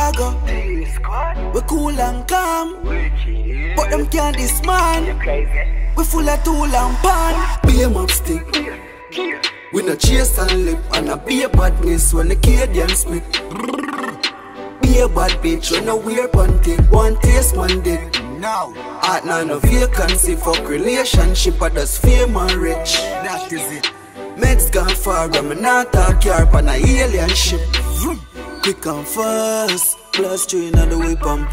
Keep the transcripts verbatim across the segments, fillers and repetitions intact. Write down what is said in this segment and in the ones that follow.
cargo. We cool and calm, but them can't this man. We full of tool and pan. Be a Mop Tick. We no chase and lip, and a be a badness when the Canadian split. Be a bad bitch when no wear panty. One taste man dead. Now, heart now no vacancy. Fuck relationship, I just fame and rich. That is it. Meds gone far, I'm not a car on a alien ship. Quick and fast, plus three in the way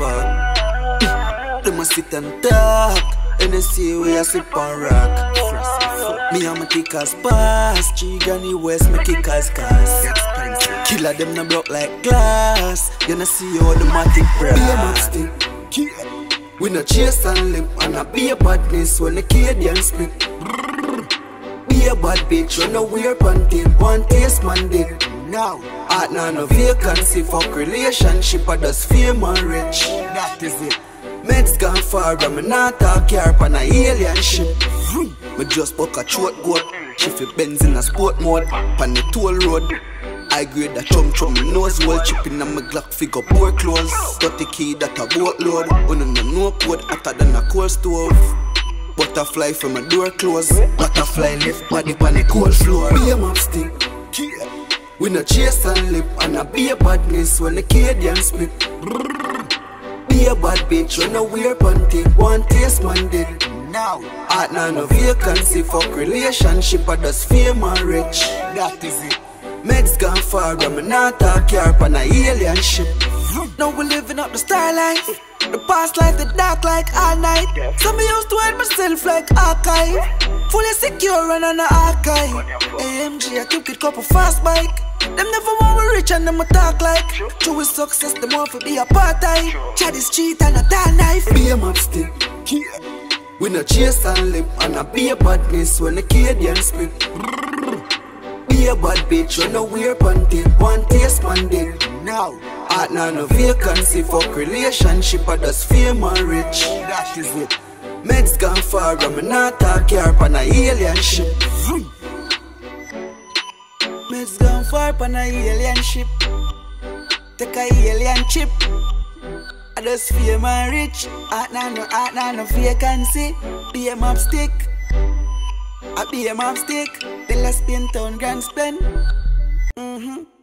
pamper. They must sit and talk, and they see where I slip and rock. Me and my kickers pass, Chigani West, my kickers cast. Killer them no broke like glass, you know see all the matic brass. Be a Mop Tick. We no chase and lip, and a be a badness when the Canadian split. Be a bad bitch when no wear panty. One taste man dead. Now, heart now no vacancy. Fuck relationship, I just fame and rich. That is it. Meds gone far, I'm not a car on a alien ship. Me just buck a throat goat. Shift Benz in a sport mode. Pan the toll road. I grade the chum chum, nose hole. Chipping on my Glock figure poor clothes. thirty key that a boatload. On a no code hotter than a cold stove. Butterfly from a door close. Butterfly left body on the cold floor. Be a Mop Tick. We no chase and lip, and a be a badness when the Canadian split. Be a bad bitch when no wear panty. One taste man dead. Now, heart now no vacancy. Fuck relationship, I just fame and rich. That is it. Meds gone far, I'm not a car on a alien ship. Now we living up the star life. The past life, the dark like all night. So me used to hide myself like archive. Fully secure and on the archive. A M G, I took it couple fast bike. Them never want we rich and them a talk like. True with success, them want to be a part-time. Chad is cheat and a tall knife. Be a Mop Tick. We no chase and lip, and a be a badness when the Canadian split. Be a bad bitch when no wear panty. One taste man dead. Now, heart now no vacancy. Fuck relationship, I just fame and rich. That is it. Meds gone far, I'm not a car on a alien ship. Meds gone far on a alien ship. Take a alien chip. I just fame and rich. Heart now no, heart now no vacancy. Be a Mop Tick. I be a Mop Tick. The last pin town grand spend. Mm-hmm.